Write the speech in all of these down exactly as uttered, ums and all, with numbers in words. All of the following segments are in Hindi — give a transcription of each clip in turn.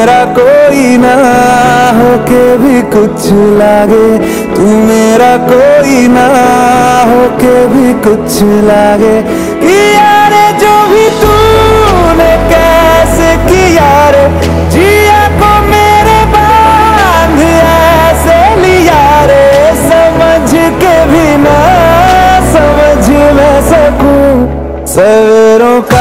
मेरा कोई ना होके भी कुछ लागे, तू मेरा कोई ना होके भी कुछ लागे। यार जो भी तूने कैसे किया रे, जिया को मेरे बांध ऐसे लिया रे, समझ के भी ना समझ न सकूं सवेरों का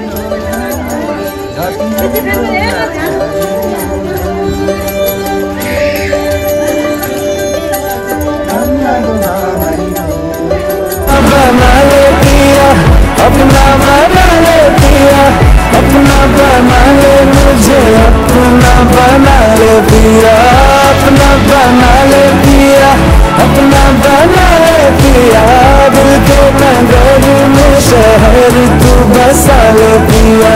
बना ले पिया, अपना बना ले पिया, अपना बना ले मुझे, अपना बना ले पिया, अपना बना ले पिया, अपना बना ले पिया। दिल के नगर में शहर तू बसा ले पिया।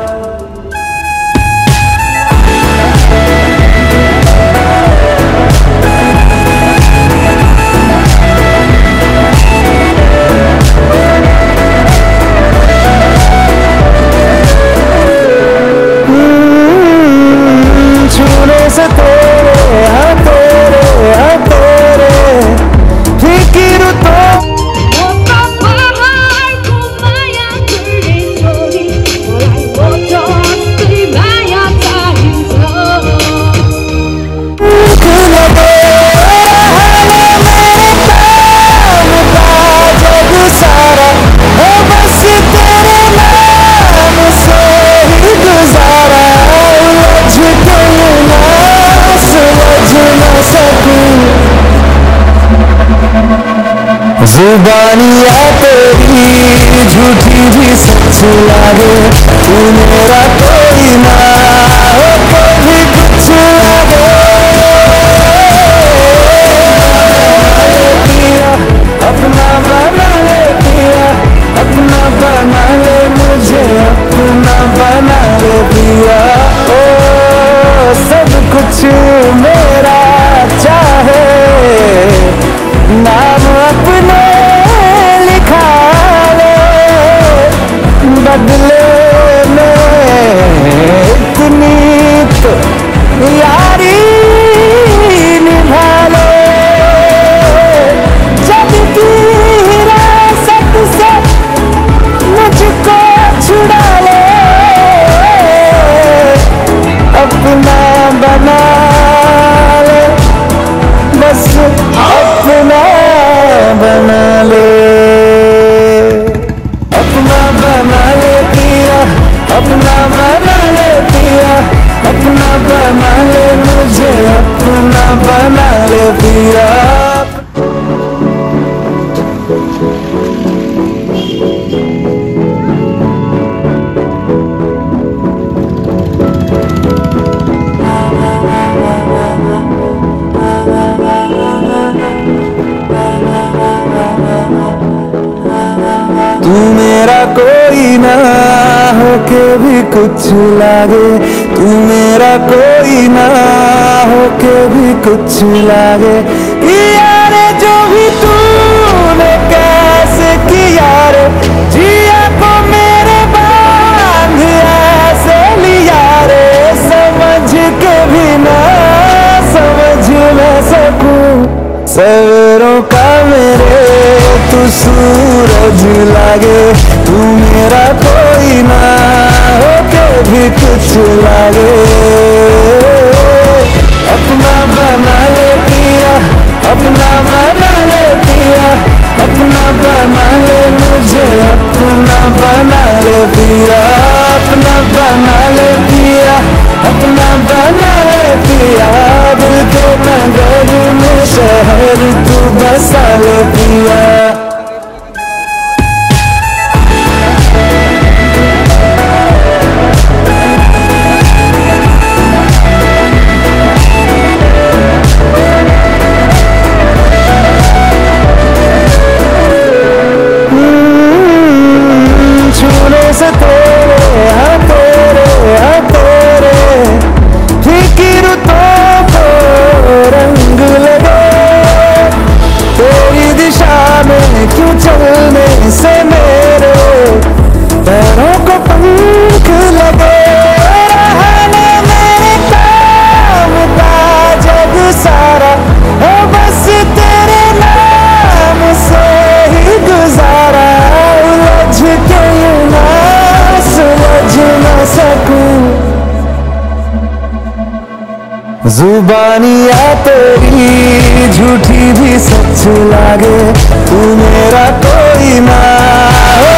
से तेरे हाँ तेरे हाँ तेरे फिकिर तो जुबानिया तेरी झूठी भी सच लागे, तू मेरा कोई ना हो कभी कुछ लागे। अपना बना ले पिया, अपना बना ले मुझे, अपना बना ले पिया। ओ सब कुछ मेरा चाहे, नाम अपने लिखा ले, बदले में इतनी तो यारी निभा ले। जब की हिरासत से मुझको छुड़ा ले, अपना बना ले, बस अपना बना ले, अपना बना ले पिया, अपना बना ले पिया, अपना बना ले मुझे, अपना बना ले पिया। तू मेरा कोई ना होके भी कुछ लागे, तू मेरा कोई ना होके भी कुछ लागे। यार जो भी तूने कैसे किया रे, जिया को मेरे बांध ऐसे लिया रे, समझ के भी ना समझ न सकूं सवेरों का मेरे तू सूरज लागे, तू मेरा कोई ना होके भी कुछ लागे। अपना बना ले पिया, अपना बना ले पिया, अपना बना ले मुझे, अपना बना ले पिया, अपना बना ले पिया, अपना बना ले पिया। दिल के नगर में शहर तू बसा ले पिया। से तेरे हाँ तेरे हाँ तेरे फिकिर तो रंग लगे, तेरी दिशा में जुबानियाँ तेरी झूठी भी सच लागे, तू मेरा कोई ना हो।